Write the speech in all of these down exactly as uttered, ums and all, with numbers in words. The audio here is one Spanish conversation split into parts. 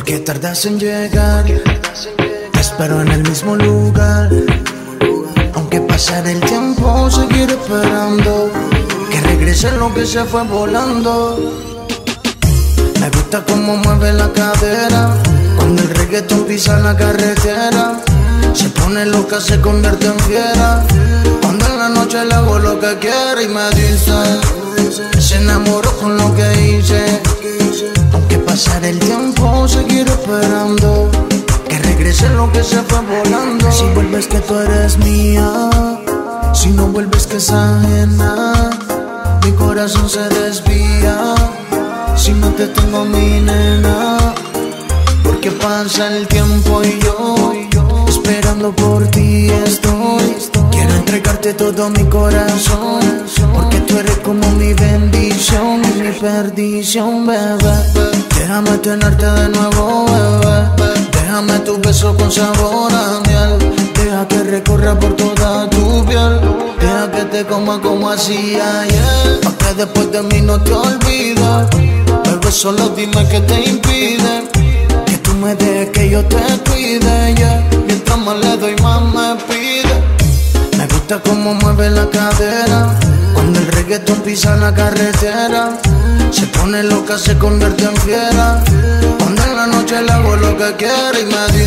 Porque tardas en llegar, te espero en el mismo lugar. Aunque pasar el tiempo, seguir esperando que regrese lo que se fue volando. Me gusta cómo mueve la cadera cuando el reggaetón pisa la carretera. Se pone loca, se convierte en fiera cuando en la noche le hago lo que quiere y me dice, se enamoró con lo que hice. Aunque pasar el tiempo, seguir esperando que regrese lo que se fue volando. Si vuelves que tú eres mía, si no vuelves que es ajena, mi corazón se desvía si no te tengo, mi nena. Porque pasa el tiempo y yo esperando por ti estoy. Quiero entregarte todo mi corazón, porque tú eres como mi bendición y mi perdición, bebé. Déjame tenerte de nuevo, bebé. Déjame tu beso con sabor a miel. Deja que recorra por toda tu piel. Deja que te coma como hacía ayer, pa' que después de mí no te olvides. Bebé, solo dime qué te impide que tú me dejes que yo te cuide, yeah. Mientras más le doy, más me pide. Me gusta cómo mueve la cadera cuando el reggaetón pisa la carretera. Se pone loca, se convierte en fiera cuando en la noche le hago lo que quiere y me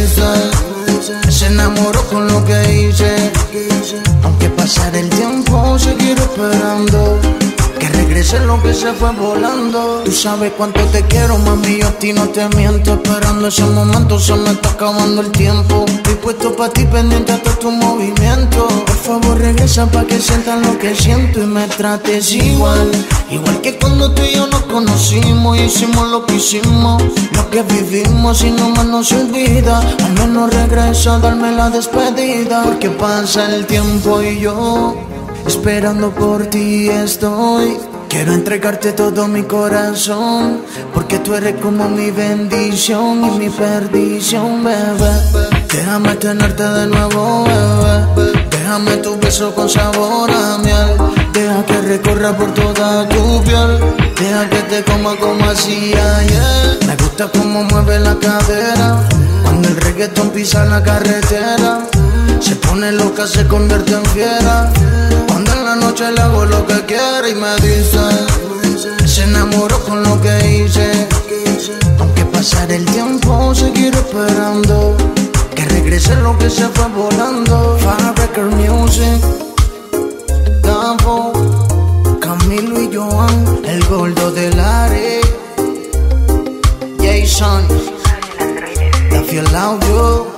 dice, se enamoró con lo que hice. Aunque pasar el tiempo, seguir esperando que regrese lo que se fue volando. Tú sabes cuánto te quiero, mami, yo a ti no te miento. Esperando ese momento, se me está acabando el tiempo. Estoy puesto pa' ti, pendiente a todos tus movimientos. Por favor regresa pa' que sientas lo que siento y me trates igual. Igual que cuando tú y yo nos conocimos y hicimos lo que hicimos, lo que vivimos y no más nos olvida. Al menos regresa a darme la despedida. Porque pasa el tiempo y yo esperando por ti estoy. Quiero entregarte todo mi corazón, porque tú eres como mi bendición y mi perdición, bebé. Déjame tenerte de nuevo, bebé. Déjame tu beso con sabor a miel. Deja que recorra por toda tu piel. Deja que te coma como hacía ayer. Me gusta cómo mueve la cadera cuando el reggaetón pisa la carretera. Se pone loca, se convierte en fiera cuando en la noche le hago lo que quiere y me dice, se enamoró con lo que hice. Aunque pasar el tiempo, seguir esperando que regrese lo que se fue volando. Fire Record Music, Campo, Camilo y Joan, el gordo del área, Jason, The Fiel Audio.